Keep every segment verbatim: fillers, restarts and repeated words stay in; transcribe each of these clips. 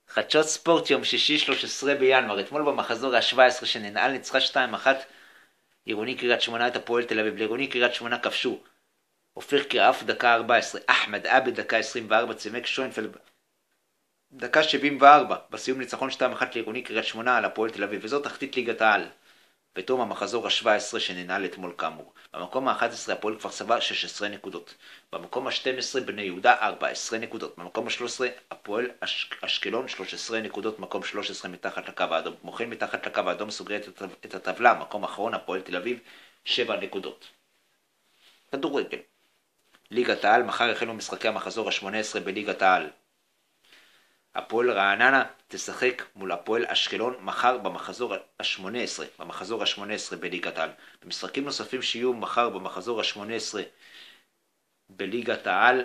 חדשות ספורט יום שישי שלושה עשר בינואר, אתמול במחזור ה-שבע עשרה שננעל ניצחה שתיים אחת עירוני קריית שמונה את הפועל תל אביב. לעירוני קריית שמונה כבשו אופיר קרעף דקה ארבע עשרה, אחמד עבד דקה עשרים וארבע, צימק שוינפלד דקה שבעים וארבע. בסיום ניצחון שתיים אחת לעירוני קריית שמונה על הפועל תל אביב, וזאת תחתית ליגת העל בתום המחזור ה-שבע עשרה שננעל אתמול כאמור. במקום ה-אחת עשרה הפועל כפר סבא שש עשרה נקודות, במקום ה-שתים עשרה בני יהודה ארבע עשרה נקודות, במקום ה-שלוש עשרה הפועל אשקלון שלוש עשרה נקודות, מקום שלוש עשרה מתחת לקו האדום. כמו כן מתחת לקו האדום סוגרת את הטבלה מקום אחרון הפועל תל אביב שבע נקודות. כדורגל ליגת העל, מחר החלו משחקי המחזור ה-שמונה עשרה בליגת העל. הפועל רעננה תשחק מול הפועל אשקלון מחר במחזור ה-שמונה עשרה, במחזור ה-שמונה עשרה בליגת העל. במשחקים נוספים שיהיו מחר במחזור ה-שמונה עשרה בליגת העל,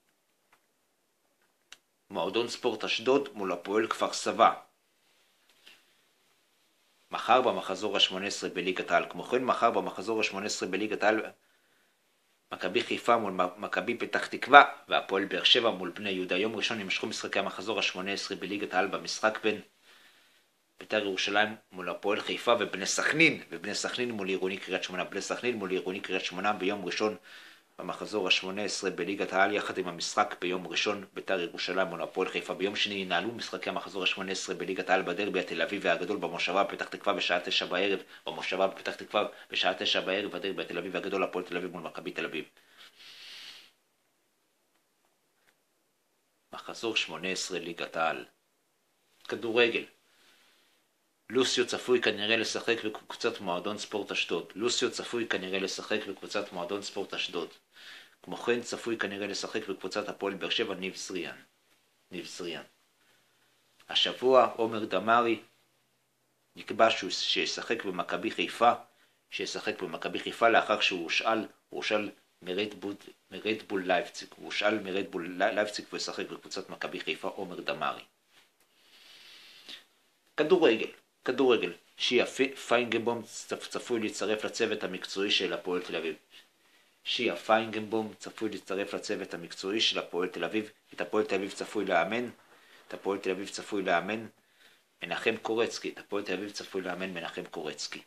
מועדון ספורט אשדוד מול הפועל כפר סבא מחר במחזור ה-שמונה עשרה בליגת העל. כמו כן מחר במחזור ה-שמונה עשרה בליגת העל מכבי חיפה מול מכבי פתח תקווה והפועל באר שבע מול בני יהודה. יום ראשון ימשכו משחקי המחזור ה-שמונה עשרה בליגת העל במשחק בין בית"ר ירושלים מול הפועל חיפה ובני סכנין, ובני סכנין מול עירוני קריית שמונה. בני סכנין מול עירוני קריית שמונה ביום ראשון במחזור ה-שמונה עשרה בליגת העל, יחד עם המשחק ביום ראשון בית"ר ירושלים מול הפועל חיפה. ביום שני ינהלו משחקי המחזור ה-שמונה עשרה בליגת העל בדרבי התל אביבי הגדול במושבה בפתח תקווה בשעה תשע בערב. במושבה בפתח תקווה בשעה תשע בערב הדרבי התל אביבי הגדול, הפועל תל אביב מול מכבי תל אביב. מחזור שמונה עשרה ליגת העל. כדורגל לוסיו צפוי כנראה לשחק בקבוצת מועדון ספורט אשדוד. לוסיו צפוי כנראה לשחק בקבוצת מועדון ספורט אשדוד. כמו כן צפוי כנראה לשחק בקבוצת הפועל באר שבע ניב זריאן. ניב זריאן. השבוע עומר דמארי נקבע שהוא שישחק במכבי חיפה, שישחק במכבי חיפה לאחר שהוא הושאל, הוא הושאל מרדבול, מרדבול לייפציג. הוא הושאל מרדבול לייפציג וישחק בקבוצת מכבי חיפה עומר דמארי. כדורגל כדורגל שיה פיינגנבום צפוי להצטרף לצוות המקצועי של הפועל תל אביב. שיה פיינגנבום צפוי להצטרף לצוות המקצועי של הפועל תל אביב. את הפועל תל אביב צפוי לאמן, את הפועל תל אביב צפוי לאמן מנחם קורצקי. את הפועל תל אביב צפוי לאמן מנחם קורצקי.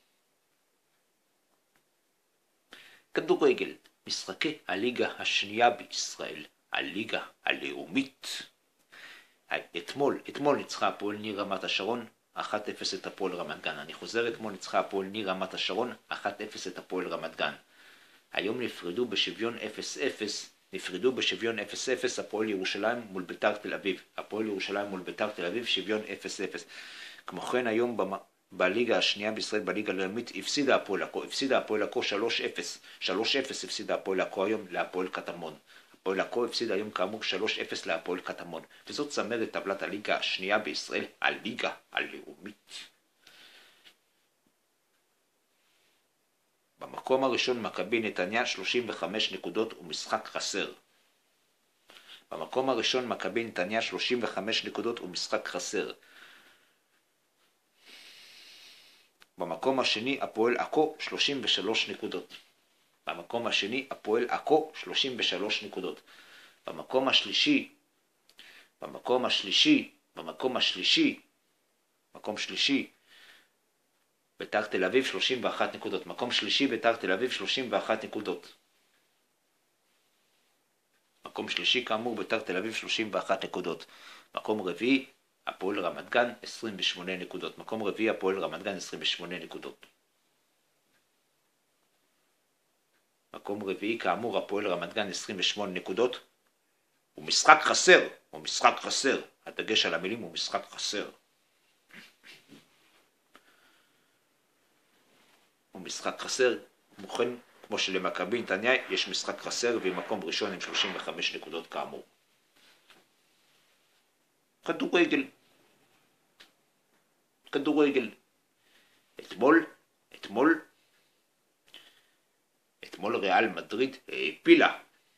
כדורגל משחקי הליגה השנייה בישראל, הליגה הלאומית. אתמול, אתמול ניצחה הפועל ניר רמת השרון אחת אפס את הפועל רמת גן. אני חוזר, אתמול ניצחה הפועל ניר רמת השרון אחת אפס את הפועל רמת גן. היום נפרדו בשוויון אפס אפס, נפרדו בשוויון אפס אפס הפועל ירושלים מול בית"ר תל אביב. הפועל ירושלים מול בית"ר תל אביב שוויון אפס אפס. כמו כן היום במ... בליגה השנייה בישראל, בליגה הלאומית, הפסידה הפועל עכו, הפסידה הפועל עכו שלוש אפס. שלוש אפס הפסידה הפועל עכו היום להפועל קטמון. הפועל עכו הפסיד היום כאמור שלוש אפס להפועל קטמון, וזאת צמרת טבלת הליגה השנייה בישראל, הליגה הלאומית. במקום הראשון מכבי נתניה שלושים וחמש נקודות ומשחק חסר. במקום הראשון מכבי נתניה שלושים וחמש נקודות ומשחק חסר. במקום השני הפועל עכו שלושים ושלוש נקודות. במקום השני הפועל עכו שלושים ושלוש נקודות. במקום השלישי, במקום השלישי, במקום השלישי, מקום שלישי, בית"ר תל אביב שלושים ואחת נקודות. מקום שלישי בית"ר תל אביב שלושים ואחת נקודות. מקום שלישי כאמור בית"ר תל אביב שלושים ואחת נקודות. מקום רביעי הפועל רמת גן עשרים ושמונה נקודות. מקום רביעי הפועל רמת גן עשרים ושמונה נקודות. מקום רביעי כאמור הפועל רמת גן עשרים ושמונה נקודות. הוא משחק חסר, הוא משחק חסר. הדגש על המילים הוא משחק חסר. הוא משחק חסר, מוכן כמו שלמכבי נתניה יש משחק חסר ומקום ראשון עם שלושים וחמש נקודות כאמור. כדורגל כדורגל אתמול אתמול אתמול ריאל מדריד העפילה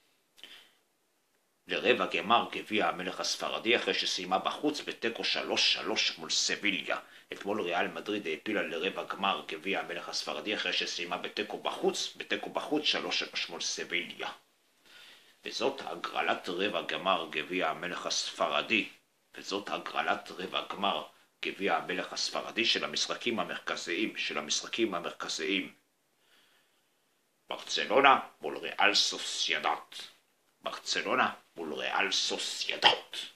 לרבע גמר גביע המלך הספרדי אחרי שסיימה בחוץ בתיקו שלוש שלוש מול סביליה. אתמול ריאל מדריד העפילה לרבע גמר גביע המלך הספרדי אחרי שסיימה בתיקו בחוץ, בתיקו בחוץ שלוש שלוש מול סביליה. וזאת הגרלת רבע גמר גביע המלך הספרדי וזאת הגרלת רבע גמר גביע המלך הספרדי של המשחקים המרכזיים, של המשחקים המרכזיים. ברצלונה מול ריאל סוסיידד. ברצלונה מול ריאל סוסיידד.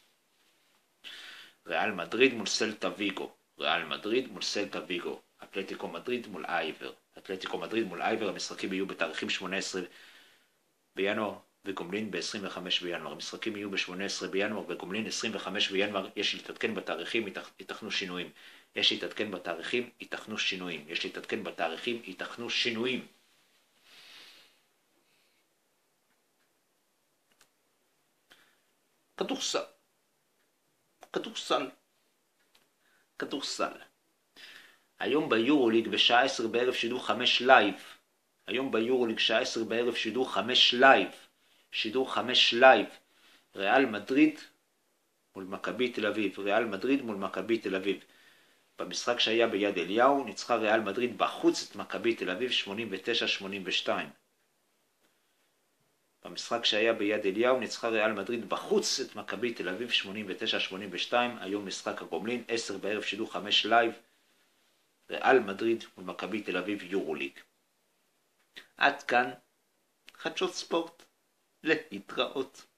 ריאל מדריד מול סלטה ויגו. ריאל מדריד מול סלטה ויגו. אתלטיקו מדריד מול אייבר. אתלטיקו מדריד מול אייבר. המשחקים יהיו בתאריכים שמונה עשרה בינואר וגומלין ב-עשרים וחמישה בינואר. המשחקים יהיו ב-שמונה עשרה בינואר וגומלין עשרים וחמישה בינואר. יש להתעדכן בתאריכים, ייתכנו שינויים. יש להתעדכן בתאריכים, ייתכנו שינויים. יש להתעדכן בתאריכים, ייתכנו שינויים. כדורסל. כדורסל. כדורסל. היום ביורוליג בשעה עשר בערב שידור חמש לייב. היום ביורוליג שעה עשר בערב שידור חמש לייב. שידור חמש לייב. ריאל מדריד מול מכבי תל אביב. ריאל מדריד מול מכבי תל אביב. במשחק שהיה ביד אליהו ניצחה ריאל מדריד בחוץ את מכבי תל אביב שמונים ותשע שמונים ושתיים. במשחק שהיה ביד אליהו ניצחה ריאל מדריד בחוץ את מכבי תל אביב שמונים ותשע שמונים ושתיים. היום משחק הגומלין עשר בערב שידור חמש לייב. ריאל מדריד מול מכבי תל אביב יורוליג. עד כאן חדשות ספורט. להתראות.